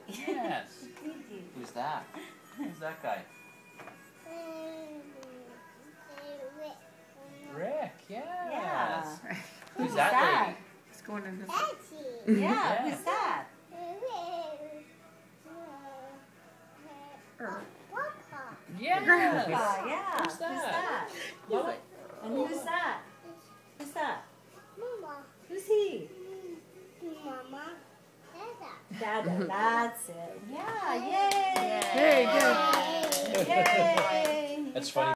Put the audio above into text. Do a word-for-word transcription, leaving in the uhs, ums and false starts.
Yes. Who's that? Who's that guy? Rick, yes. Yeah. Who's Who's that, that? lady? He's going in his... Yeah, Yeah. who's that? Er. Yes. Grandpa, yeah. Who's that? Who's that? Love it. And who's that? Who's that? Mama. Who's he? Mama. Dada. Dada, that's it. Yeah, yay! There you go. Yay! That's funny.